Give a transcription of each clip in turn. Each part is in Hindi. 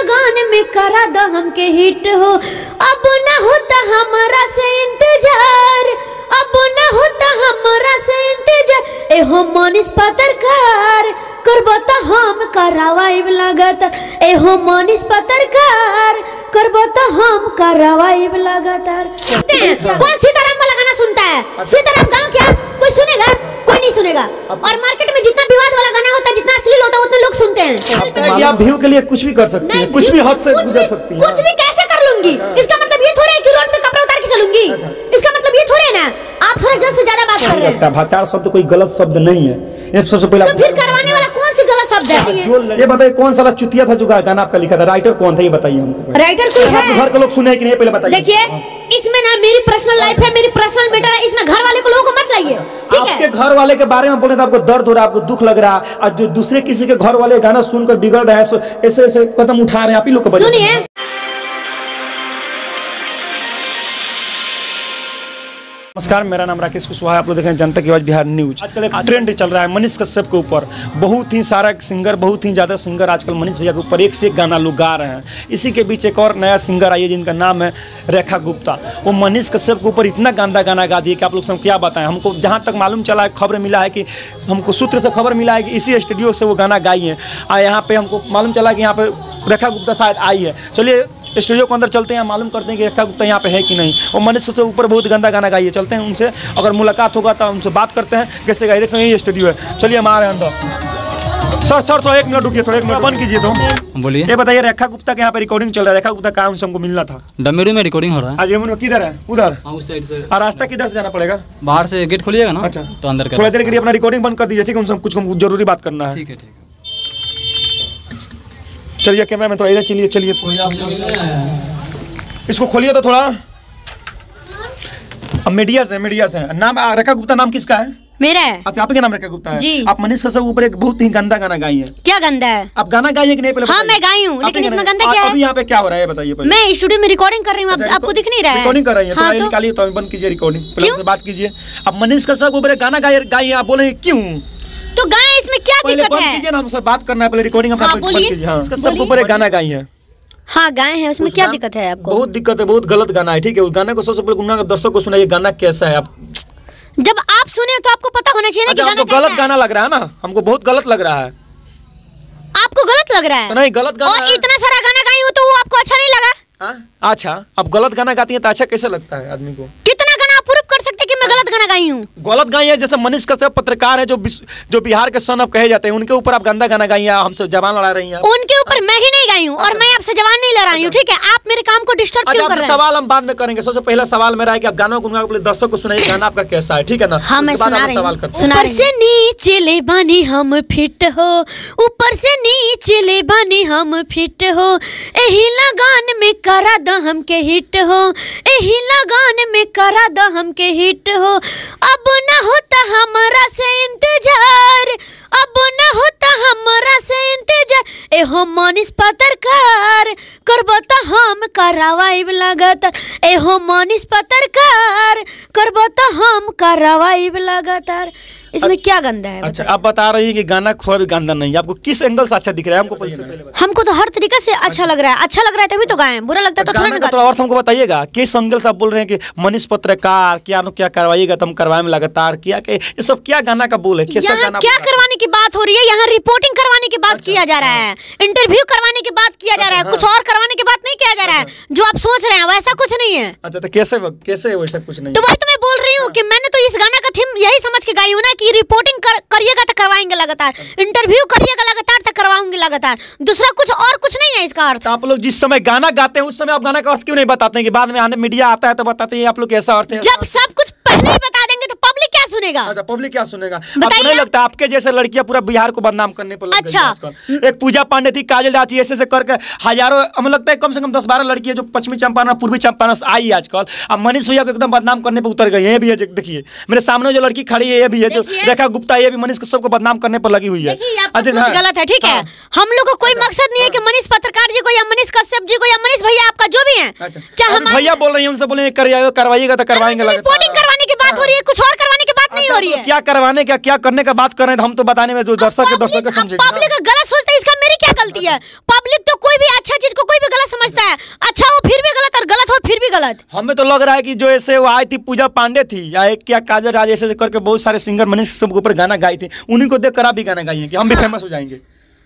लगान में करा द हमके हिट हो। अब न होता हमारा से इंतजार, अब न होता हमारा से इंतजार। एहो मनीष पत्रकार करबो त हम करवाइब लगातार। एहो मनीष पत्रकार करबो त हम करवाइब लगातार। कौन सीताराम वाला गाना सुनता है? सीताराम गाँव क्या कोई सुनेगा? कोई नहीं सुनेगा। और मार्केट में जितना विवाद वाला गाना होता है, जितना अश्लील होता है, उतने लोग सुनते हैं। आप व्यू के लिए कुछ भी कर सकती हैं, कुछ भी हद से गुजर सकती हैं। कुछ भी कैसे कर लूंगी? इसका मतलब ये थोड़ा है कि रोड पे कपड़ा उतार के चलूंगी। इसका मतलब ये थोड़ा है ना, आप थोड़ा जल्द से ज्यादा बात कर रहे हैं। भत्तार शब्द कोई गलत शब्द नहीं है। ये सबसे पहले तो फिर करवाने वाला कौन सी गलत शब्द है? ये बताइए कौन सा चुतिया था जो गाना आपका लिखा था? राइटर कौन था ये बताइए हमको। राइटर कोई है? घर के लोग सुने कि नहीं पहले बताइए। देखिए इसमें ना मेरी पर्सनल लाइफ है, मेरी पर्सनल मैटर है, इसमें घर वाले को लोगों को मत लाइए, ठीक है? आपके घर वाले के बारे में बोले तो आपको दर्द हो रहा है, आपको दुख लग रहा है, और जो दूसरे किसी के घर वाले गाना सुनकर बिगड़ रहे हैं, ऐसे ऐसे कदम उठा रहे हैं आप ही लोग। सुनिए नमस्कार, मेरा नाम राकेश कुशवाहा, आप लोग देख रहे हैं जनता की आवाज बिहार न्यूज। आजकल एक ट्रेंड चल रहा है मनीष कश्यप के ऊपर। बहुत ही सारा सिंगर, बहुत ही ज़्यादा सिंगर आजकल मनीष भैया के ऊपर एक से एक गाना लोग गा रहे हैं। इसी के बीच एक और नया सिंगर आई है जिनका नाम है रेखा गुप्ता। वो मनीष कश्यप के ऊपर इतना गंदा गाना गा दिए कि आप लोग से क्या बताएं। हमको जहाँ तक मालूम चला है, खबर मिला है कि हमको सूत्र से खबर मिला है कि इसी स्टूडियो से वो गाना गाई है। और यहाँ पे हमको मालूम चला कि यहाँ पे रेखा गुप्ता शायद आई है। चलिए स्टूडियो के अंदर चलते हैं, मालूम करते हैं कि रेखा गुप्ता यहाँ पे है कि नहीं। और मनीष से ऊपर बहुत गंदा गाना गाइए, चलते हैं उनसे, अगर मुलाकात होगा तो उनसे बात करते हैं कैसे गाइए। देख सकते हैं ये स्टूडियो है, चलिए हम आ रहे हैं अंदर। सर थोड़ा 1 मिनट रुकिए, थोड़ा 1 मिनट बंद कीजिए। तो बोलिए, ये बताइए रेखा गुप्ता के यहाँ पे रिकॉर्डिंग चल रहा है। रेखा गुप्ता का हमसे हमको मिलना था। डमेरू में रिकॉर्डिंग हो रहा है। आज किधर है? उधर उस साइड से। और रास्ता किधर से जाना पड़ेगा? बाहर से गेट खोलिएगा ना। अच्छा, तो अंदर थोड़ा देर के लिए अपना रिकॉर्डिंग बंद कर दीजिए, ठीक है? उनसे कुछ जरूरी बात करना है। ठीक है, ठीक है। चलिए कैमरा में थोड़ा इधर चलिए, चलिए इसको खोलिए तो थोड़ा। अब मीडिया से नाम रेखा गुप्ता नाम किसका है? मेरा है। अच्छा, आपके नाम रेखा गुप्ता है जी। आप मनीष कश्यप के ऊपर एक बहुत ही गंदा गाना गाई है। क्या गंदा है? आप गाना गाई है कि नहीं पहले? हाँ मैं गाई हूँ, लेकिन इसमें गंदा क्या है? अभी यहाँ पे क्या हो रहा है बताइए पहले। मैं स्टूडियो में रिकॉर्डिंग कर रही हूँ, आपको दिख नहीं रहा है? रिकॉर्डिंग कर रही है? हाँ, तो निकालिए, तो बंद कीजिए रिकॉर्डिंग, पहले उनसे बात कीजिए। अब मनीष कश्यप के ऊपर एक गाना गाई है, आप बोले क्यों? तो गाएं, इसमें क्या दिक्कत है? कीजिए ना, हमसे बात करना है, पहले रिकॉर्डिंग अपना बंद कीजिए। हाँ, कश्यप के ऊपर एक गाना गाई है। हाँ गाए हैं, उसमें क्या दिक्कत है आपको? बहुत दिक्कत है, बहुत गलत गाना है, ठीक है? उस गाने को सबसे पहले दर्शकों को सुनाइए, गाना कैसा है। आप जब आप सुने तो आपको पता होना चाहिए ना कि गाना हमको गलत गाना लग रहा है ना, हमको बहुत गलत लग रहा है। आपको गलत लग रहा है? तो नहीं, गलत गाना। और इतना सारा गाना गाई हूँ तो वो आपको अच्छा नहीं लगा? अच्छा, अब गलत गाना गाती है तो अच्छा कैसे लगता है आदमी को? कितना गाना आप प्रूफ कर सकते हैं कि मैं गलत गाना गाई हूँ? गलत गाई है, जैसे मनीष कश्यप पत्रकार है जो बिहार के सन अब कहे जाते हैं, उनके ऊपर आप गंदा गाना गाई है, हमसे जबान लड़ा रही हैं। उनके ऊपर मैं ही नहीं गाई हूँ और मैं आपसे जबान नहीं लड़ा रही हूँ, ठीक है? आप मेरे काम को डिस्टर्ब क्यों कर रहे हैं? सवाल हम बाद में करेंगे। सबसे पहला सवाल मेरा है कि आप गानों को दर्शकों को सुनाइए, गाना आपका कैसा है, ठीक है ना? हाँ मैं सुना रही हूँ। ऊपर से नीचे ले बानी हम फिट हो, ऊपर से नीचे ले बानी हम फिट हो, एही लगान में करा द हमके हिट हो, एही लगान में करा द हमके हिट हो। अब न होता हमारा से इंतजार, अब न होता हमारा से इंतजार। एहो मनीष पत्रकार करबो त हम करवाइब लगातार। एहो मनीष पत्रकार करबो त हम करवाइब लगातार। इसमें क्या गंदा है? अच्छा, आप बता रही है कि गाना थोड़ा भी गंदा नहीं है, आपको किस एंगल से अच्छा दिख रहा है? हमको तो हर तरीके से अच्छा लग रहा है। अच्छा लग रहा है तभी तो गाएं, बुरा लगता है तो थोड़ा ना गाते। और हमको बताइएगा किस एंगल से आप बोल रहे हैं कि मनीष पत्रकार क्या करवाइएगा, तुम करवाएं लगातार क्या? ये सब क्या गाना का बोल है? क्या करवाने की बात हो रही है? यहाँ रिपोर्टिंग करवाने की बात किया जा रहा है, इंटरव्यू करवाने की बात किया जा रहा है, कुछ और करवाने की बात नहीं किया जा रहा है। जो आप सोच रहे हैं वैसा कुछ नहीं है। अच्छा, तो कैसे वैसा कुछ नहीं? तो वही तो मैं बोल रही हूँ कि मैंने तो इस गाना का थीम यही समझ के गाई हूँ ना कि रिपोर्टिंग करिएगा तो करवाएंगे लगातार, इंटरव्यू करिएगा लगातार तो करवाऊंगी लगातार, दूसरा कुछ और कुछ नहीं है इसका अर्थ। आप लोग जिस समय गाना गाते हैं उस समय आप गाना का अर्थ क्यों नहीं बताते हैं कि बाद में आने मीडिया आता है तो बताते हैं आप लोग कैसा अर्थ है? जब सब कुछ पहले ही बता देंगे तो पब्लिक क्या सुनेगा? अच्छा, पब्लिक क्या सुनेगा? आपको नहीं लगता आपके जैसे लड़कियां पूरा बिहार को बदनाम करने पर लग गई हैं आजकल? एक पूजा पांडे थी, काजल रांची, ऐसे करके हजारों, हमें लगता है कम से कम 10-12 लड़कियां जो पश्चिमी चंपारण पूर्वी चंपारण से आई आजकल। अब मनीष भैया को एकदम बदनाम करने पर उतर गई है। ये भी है, देखिए मेरे सामने जो लड़की खड़ी है ये भी है, जो रेखा गुप्ता, ये भी मनीष कश्यप को बदनाम करने पर लगी हुई है। गलत है, ठीक है? हम लोग को कोई मकसद नहीं है कि मनीष पत्रकार जी को या मनीष कश्यप जी को या मनीष भैया आपका जो भी है, चाहे भैया बोल रही है उनसे बोले करवाइएगा तो करवाएंगे। रिपोर्टिंग करवाने की बात हो रही है, कुछ और करवाने की बात नहीं हो रही है। क्या करवाने का, क्या करने का बात कर रहे हैं हम तो बताने में जो दर्शक के समझेगा। पब्लिक गलत सोचता है, इसका मेरी क्या गलती है? पब्लिक तो कोई कोई भी अच्छा चीज को कोई भी गलत समझता है, अच्छा हो फिर भी गलत और गलत हो फिर भी गलत। हमें तो लग रहा है कि जो ऐसे वो आई थी पूजा पांडे थी या एक क्या काजल राज ऐसे करके बहुत सारे सिंगर मनीष कश्यप के ऊपर गाना गाई थी, उन्हीं को देखकर आप भी गाना गाइए कि हम भी फेमस हो जाएंगे।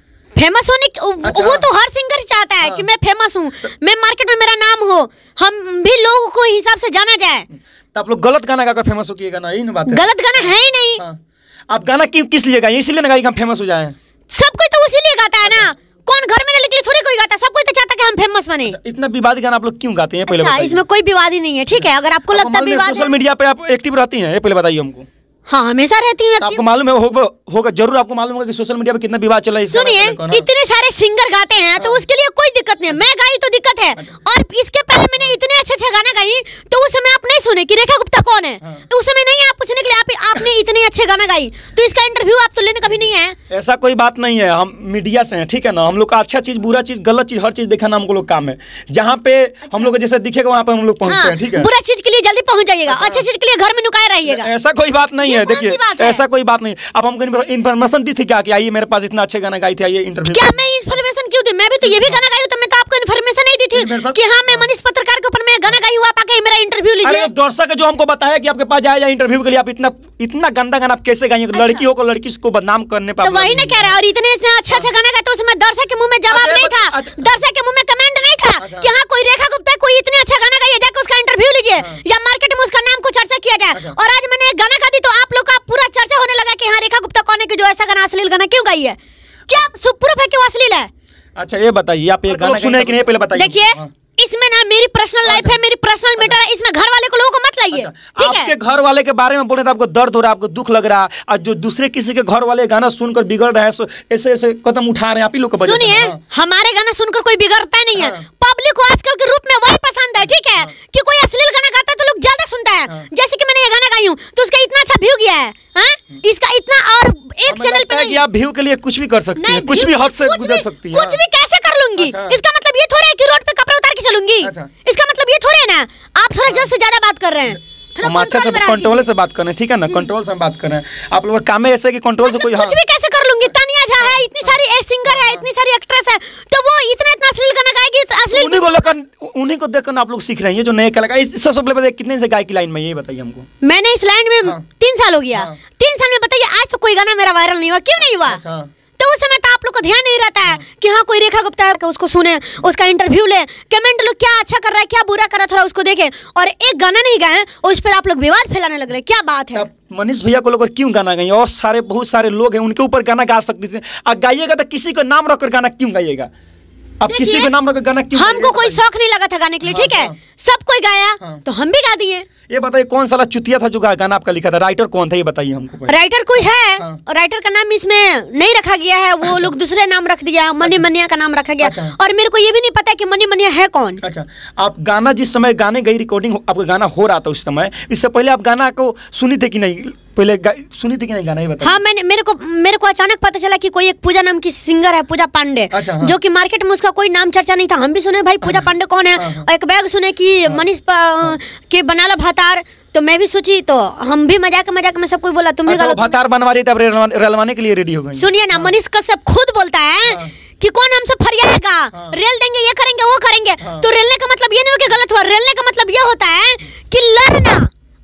फेमस होने वो तो हर सिंगर चाहता है कि मैं फेमस हूँ, मैं मार्केट में मेरा नाम हो, हम भी लोगों को हिसाब से जाना जाए। तो आप लोग गलत गाना गाकर फेमस हो किएगा ना, यही ना बात है। गलत गाना है ही नहीं। आप गाना किस लिए गाइए? इसीलिए ना गाइए कि हम फेमस हो जाए। सब कोई तो उसीलिए गाता है ना, कौन घर में रहने के लिए थोड़ी कोई गाता, सब कोई तो चाहता है कि हम फेमस बने। इतना विवादित गाना आप लोग क्यों गाते हैं पहले बताइए। इसमें कोई विवाद ही नहीं है, ठीक है। अगर आपको लगता है विवाद, सोशल मीडिया पे आप एक्टिव रहती हैं, ये पहले बताइए हमको। हाँ, हमेशा रहती हूँ। आपको मालूम है होगा जरूर, आपको मालूम होगा कि सोशल मीडिया पे कितना विवाद चला है। सुनिए, इतने सारे सिंगर गाते हैं तो उसके लिए कोई दिक्कत नहीं है, मैं गाई तो दिक्कत है। और इसके पहले मैंने इतने अच्छे गाना गाई तो उस समय आप नहीं सुने कि रेखा गुप्ता कौन है, तो उस समय नहीं आप पूछने के लिए आपने इतने अच्छे गाना गाई तो इसका इंटरव्यू आप तो लेने कभी नहीं है। ऐसा कोई बात नहीं है, हम मीडिया से हैं, ठीक है ना। हम लोग का अच्छा चीज, बुरा चीज, गलत चीज, हर चीज दिखाना हम लोग काम है। जहाँ पे हम लोग जैसे दिखेगा वहाँ पे हम लोग पहुँचते हैं, ठीक है। बुरा चीज के लिए जल्दी पहुँच जाइएगा, अच्छी चीज के लिए घर में नुकाए रहिएगा। ऐसा कोई बात नहीं है, देखिए ऐसा कोई बात नहीं। अब हमको इन्फॉर्मेशन दी थी क्या कि आइए मेरे पास इतना अच्छे गाना गाई थी, आइए इंटरव्यू। क्या मैं इन्फॉर्मेशन क्यों दूं? मैं भी तो ये भी गाना गाई हूं, तो मैं तो आपको इन्फॉर्मेशन नहीं दी थी कि हाँ मैं मनीष पत्रकार के ऊपर मैं गाना गाई हूं, आप आके मेरा इंटरव्यू लीजिए। अरे दर्शक जो हमको बताया कि आपके पास जाए इंटरव्यू के लिए, आप इतना गंदा गाना आप कैसे गाएंगे? लड़कियों को, लड़की को बदनाम करने पर। तो वही ना कह रहा है। और इतने अच्छा गाना गाते उसमें दर्शक के मुंह में जवाब नहीं था, दर्शक के मुंह में कमेंट नहीं था कि हाँ कोई रेखा गुप्ता कोई इतने अच्छा गाना गाइए, जाकर उसका इंटरव्यू लीजिए या मार्केट में उसका नाम को चर्चा किया जाए। और आज मैंने गाना गा दी तो आप लोग का पूरा चर्चा होने लगा कि हाँ रेखा गुप्ता कौन है कि जो ऐसा गाना, अश्लील गाना क्यों गाई है? क्या प्रूफ है कि वो अश्लील है? अच्छा ये बताइए, आप ये गाना सुने कि नहीं पहले बताइए। देखिए इसमें ना मेरी पर्सनल लाइफ है, मेरी पर्सनल मैटर है, इसमें घर वाले को लोगों को मत लाइए, ठीक है। आपके घर वाले के बारे में बोले तो आपको दर्द हो रहा है, आपको दुख लग रहा है, और जो दूसरे किसी के घर वाले गाना सुनकर बिगड़ रहे हैं, ऐसे ऐसे कदम उठा रहे हैं आप ही लोग के वजह से। सुनिए, हमारे गाना सुनकर कोई बिगड़ता नहीं है, पब्लिक को आजकल के रूप में वही पसंद है, ठीक है। कि कोई अश्लील गाना गाता है तो लोग ज्यादा सुनता है। जैसे कि मैंने ये गाना गाई हूँ तो उसका इतना अच्छा व्यू गया है, इसका इतना, और एक चैनल पे नहीं। आप व्यू के लिए कुछ भी कर सकती हैं, कुछ भी हद से गुजर सकती हैं। कुछ भी कैसे कर लूंगी? इसका मतलब ये थोड़ा है कि रोड पे कपड़े उतार के चलूंगी, इसका मतलब ये थोड़ा है ना। आप थोड़ा ज्यादा से ज्यादा बात कर रहे हैं, हम अच्छा से कंट्रोल से बात कर रहे हैं, ठीक है ना। कंट्रोल से हम बात कर रहे हैं। आप लोग का काम है ऐसे कि कंट्रोल से कोई कुछ भी कैसे कर लूंगी? तानिया झा है, इतनी सारी सिंगर है, इतनी सारी एक्ट्रेस है, तो वो इतना अश्लील गाना गाएगी तो अश्लील उन्हीं को देखकर आप लोग सीख रहे हैं, जो नए कलाकार। इससे सब लोग कितने से गाय की लाइन में, ये बताइए हमको। मैंने इस लाइन में 3 साल हो गया, 3 साल में बताइए आज तो कोई गाना मेरा वायरल नहीं हुआ, क्यों नहीं हुआ? तो उस समय तो आप लोग को ध्यान नहीं रहता है कि हाँ कोई रेखा गुप्ता है, उसको सुने, उसका इंटरव्यू ले, कमेंट लोग क्या अच्छा कर रहा है क्या बुरा कर रहा है थोड़ा उसको देखें, और एक गाना नहीं गाए उस पर आप लोग विवाद फैलाने लग रहे, क्या बात है? मनीष भैया को लोग क्यों गाना गाइए? और बहुत सारे लोग हैं उनके ऊपर गाना गा सकते थे, आप गाइएगा तो किसी को नाम रखकर गाना क्यों गाइएगा? आप किसी को नाम रखकर गाना क्यों? हमको कोई शौक नहीं लगा था गाने के लिए, ठीक है। सब कोई गाया तो हम भी गा दिए। ये बताइए कौन सा चुतिया था जो गाना आपका लिखा था? राइटर कौन था ये बताइए हमको। राइटर कोई है, और राइटर का नाम इसमें नहीं रखा गया है, वो लोग दूसरे नाम रख दिया, मनी मनिया का नाम रखा गया। और मेरे को ये भी नहीं पता कि मनी मनिया है कौन। अच्छा, आप गाना जिस समय गाने गई, रिकॉर्डिंग आपका गाना हो रहा था उस समय, इससे पहले आप गाना को सुनी थे कि नहीं? पहले सुनी थी कि नहीं गाना, ये बताइए। हाँ, मेरे को अचानक पता चला कि कोई एक पूजा नाम की सिंगर है, पूजा पांडे, जो कि मार्केट में उसका कोई नाम चर्चा नहीं था। हम भी सुने भाई पूजा पांडे कौन है, और एक बैग सुने कि मनीष के बनाला भातार, तो मैं भी सोची, तो हम भी मजाक में सबको बोला तुम भी भातार बनवा रही थी, रलवाने के लिए रेडी हो गई। सुनिए ना, मनीष कश्यप खुद बोलता है कि कौन हमसे फरियाएगा, रेल देंगे, ये करेंगे, वो करेंगे। तो रेलने का मतलब ये नहीं हो कि गलत हुआ, रेलने का मतलब ये होता है कि लड़ना।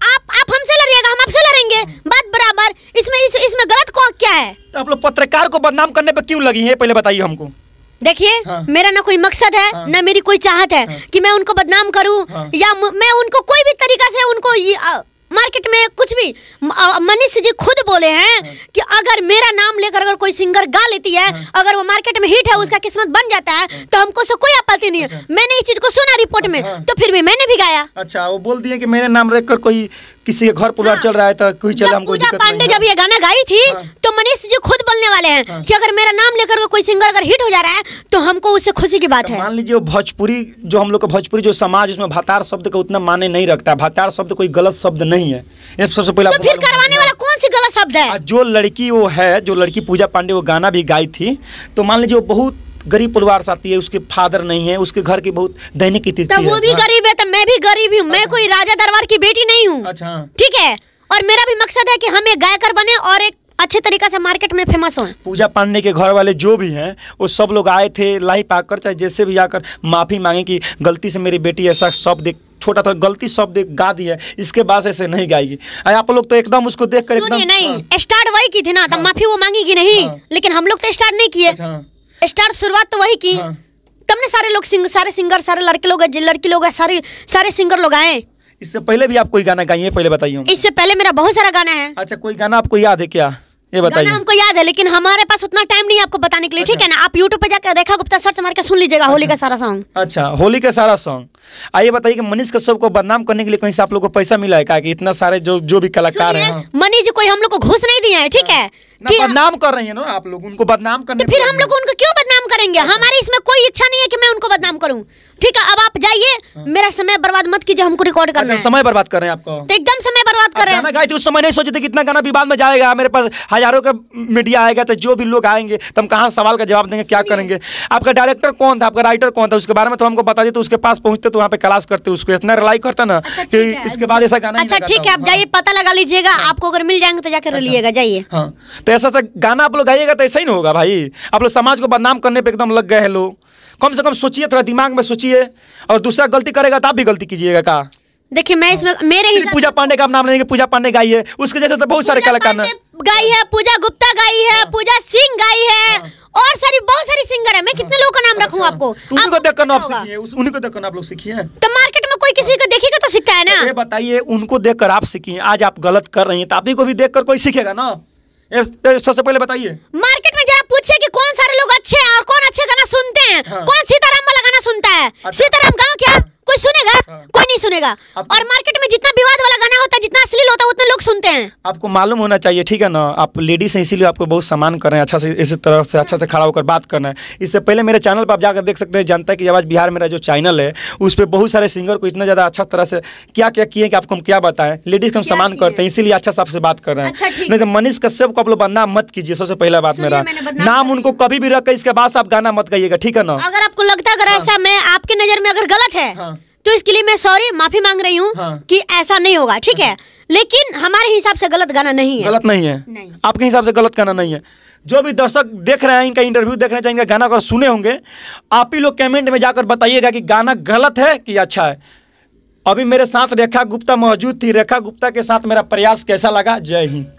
आप हमसे लड़िएगा, हम आपसे लड़ेंगे, बात बराबर। इसमें गलत कौन क्या है? तो आप लोग पत्रकार को बदनाम करने पे क्यों लगी है, पहले बताइए हमको। देखिए, मेरा ना कोई मकसद है, ना मेरी कोई चाहत है कि मैं उनको बदनाम करूं, या मैं उनको कोई भी तरीका से उनको मार्केट में कुछ भी। मनीष जी खुद बोले हैं कि अगर मेरा नाम लेकर अगर कोई सिंगर गा लेती है, अगर वो मार्केट में हिट है, उसका किस्मत बन जाता है, तो हमको से कोई आपत्ति नहीं है। मैंने इस चीज को सुना रिपोर्ट में, तो फिर भी मैंने भी गाया। अच्छा, वो बोल दिए कि मेरे नाम रखकर कोई किसी के घर परिवार चल रहा है तो कोई चले, हमको दिक्कत नहीं है। पूजा पांडे जब ये गाना गाई थी तो मनीष जी खुद बोलने वाले हैं कि अगर मेरा नाम लेकर कोई सिंगर अगर हिट हो जा रहा है तो हमको उससे खुशी की बात है। मान लीजिए वो भोजपुरी, जो हम लोग का भोजपुरी जो समाज, उसमें भातार शब्द का उतना माने नहीं रखता है। भातार शब्द कोई गलत शब्द नहीं है, ये सबसे पहले। तो फिर करवाने वाला कौन सी गलत शब्द है? जो लड़की वो है, जो लड़की पूजा पांडे वो गाना भी गाई थी, तो मान लीजिए वो बहुत गरीब परिवार से आती है, उसके फादर नहीं है, उसके घर की बहुत दैनिक स्थिति है। तो वो भी गरीब है, तो मैं भी गरीब हूँ। मैं कोई राजा दरबार की बेटी नहीं हूँ, अच्छा, ठीक है। और मेरा भी मकसद है कि हम एक गायकर बने और एक अच्छे तरीके से मार्केट में फेमस हो। पूजा पांडे के घर वाले जो भी हैं वो सब लोग आए थे लाइव आकर, चाहे जैसे भी आकर माफ़ी मांगे कि गलती से मेरी बेटी ऐसा शब्द छोटा था गलती शब्द गा दी है, इसके बाद ऐसे नहीं गाएगी। आप लोग तो एकदम उसको देख कर एकदम नहीं स्टार्ट वही की थी ना, तब माफी वो मांगेगी नहीं। लेकिन हम लोग तो स्टार्ट नहीं किए, स्टार्ट शुरुआत तो वही की। तब ने सारे लोग सारे सिंगर, सारे लड़के लोग सारे सिंगर लोग आए। इससे पहले भी आप कोई गाना गाइए, पहले बताइए। इससे पहले मेरा बहुत सारा गाना है। अच्छा, कोई गाना आपको याद है क्या, ये बताइए। गाना हमको याद है लेकिन हमारे पास उतना टाइम नहीं है आपको बताने के लिए, ठीक है ना। आप यूट्यूब पे जाकर रेखा गुप्ता सर्च मार के सुन लीजिएगा होली का सारा सॉन्ग। अच्छा, होली का सारा सॉन्ग। आइए बताइए कि मनीष कश्यप को बदनाम करने के लिए कहीं से आप लोग को पैसा मिला है क्या, कि इतना सारे जो भी कलाकार हैं? मनीष जी कोई हम लोग को घूस नहीं दिया है, ठीक है। बदनाम कर रही है ना आप लोग, उनको बदनाम करने। तो फिर हम लोग उनको क्यों बदनाम करेंगे? हमारी इसमें कोई इच्छा नहीं है कि मैं उनको बदनाम करूं, ठीक है। अब आप जाइए, मेरा समय बर्बाद मत कीजिए, हमको रिकॉर्ड करना है। समय बर्बाद कर रहे हैं आपको, तो एकदम समय बर्बाद कर रहे हैं। गाना गाए थे उस समय नहीं सोचे थे कितना गाना विवाद में जाएगा, मेरे पास हजारों का मीडिया आएगा, तो जो भी लोग आएंगे तो हम कहाँ सवाल का जवाब देंगे, क्या करेंगे। आपका डायरेक्टर कौन था, आपका राइटर कौन था, उसके बारे में तो हमको बता देते, तो उसके पास पहुंचते तो वहाँ पे क्लास करते, उसको इतना रिलाई करता ना कि इसके बाद ऐसा गाना। अच्छा ठीक है, आप जाइए पता लगा लीजिएगा, आपको अगर मिल जाएंगे तो जाकर लिएगा, जाइए। हाँ, तो ऐसा गाना आप लोग गाइएगा तो ऐसा ही नहीं होगा भाई। आप लोग समाज को बदनाम करने पे एकदम लग गए हैं लोग। कम से कम सोचिए, थोड़ा दिमाग में सोचिए, और दूसरा गलती करेगा तो आप भी गलती कीजिएगा का। देखिए मैं इसमें मेरे ही पूजा पांडे का आप नाम लेंगे, पूजा पांडे गाई है, उसके जैसे तो बहुत सारे कलाकार गाई है, पूजा गुप्ता गाई है, पूजा सिंह गाई है, और बहुत सारी सिंगर है। मैं कितने लोगों का नाम रखूं आपको? उन्हीं को देखकर आप सीखिए, उन्हीं को देखकर आप लोग सीखिए। तो मार्केट में कोई किसी को देखेगा तो सीखता है ना। ये बताइए, उनको देखकर आप सीखिए। आज आप गलत कर रही हैं तो आप ही को भी देखकर कोई सीखेगा ना। सबसे पहले बताइए, मार्केट में जरा पूछिए कि कौन सारे लोग अच्छे हैं और कौन अच्छे गाना सुनते हैं। कौन सीताराम वाला गाना सुनता है? सीताराम गाओ क्या कोई सुनेगा? कोई नहीं सुनेगा। और मार्केट में जितना विवाद वाला गाना होता है, जितना अश्लील होता है, उतने लोग सुनते हैं। आपको मालूम होना चाहिए, ठीक है ना। आप लेडीज हैं इसीलिए आपको बहुत सम्मान कर रहे हैं, अच्छा से इस तरह से अच्छा से खड़ा होकर बात करना है। इससे पहले मेरे चैनल पर आप जाकर देख सकते हैं, जनता की आवाज़ बिहार मेरा जो चैनल है, उस पर बहुत सारे सिंगर को इतना ज़्यादा अच्छा तरह से क्या क्या किए कि आपको हम क्या बताएं। लेडीज़ को हम सम्मान करते हैं, इसीलिए अच्छा से आपसे बात कर रहे हैं। नहीं तो मनीष कश्यप को आप लोग बदनाम मत कीजिए। सबसे पहला बात, मेरा नाम उनको कभी भी रख, इसके बाद आप गाना मत गाइएगा, ठीक है ना। अगर आपको लगता है अगर ऐसा मैं आपके नज़र में अगर गलत है तो इसके लिए मैं सॉरी, माफी मांग रही हूँ कि ऐसा नहीं होगा, ठीक है। लेकिन हमारे हिसाब से गलत गाना नहीं है। गलत नहीं है, नहीं। आपके हिसाब से गलत गाना नहीं है। जो भी दर्शक देख रहे हैं, इनका इंटरव्यू देख रहे हैं, इनका गाना अगर सुने होंगे, आप ही लोग कमेंट में जाकर बताइएगा कि गाना गलत है कि अच्छा है। अभी मेरे साथ रेखा गुप्ता मौजूद थी। रेखा गुप्ता के साथ मेरा प्रयास कैसा लगा? जय हिंद।